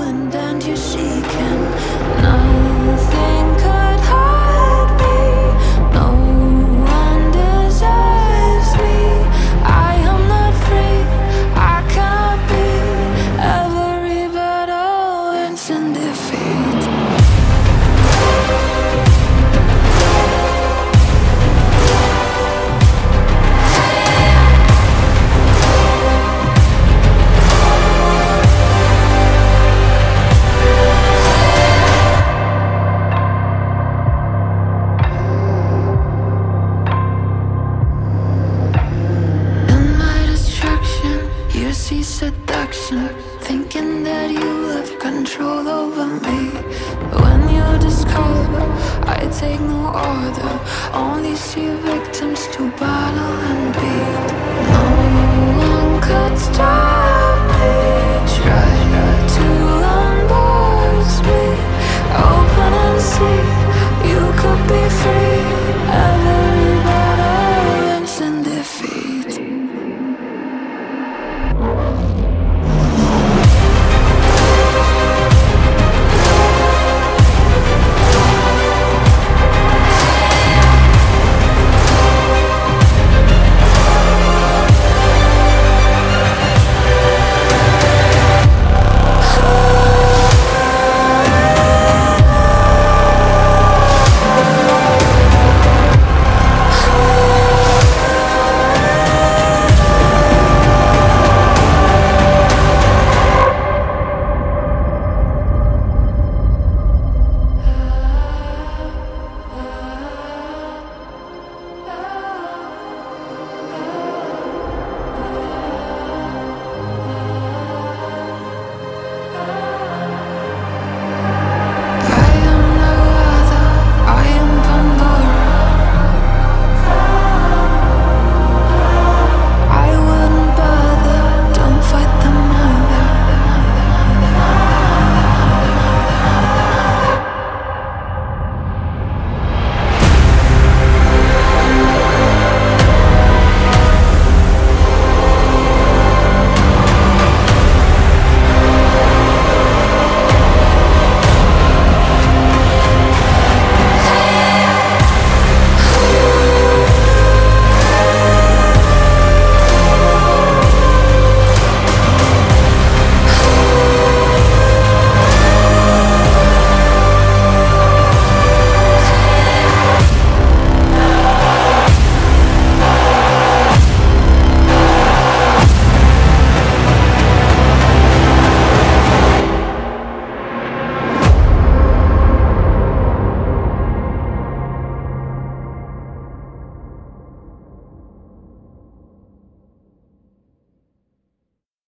ruined and you're shaken. Nothing could hide me. No one deserves me. I am not free. I cannot be every battle ends in defeat. See seduction, thinking that you have control over me. When you discover I take no order, only see victims to buy.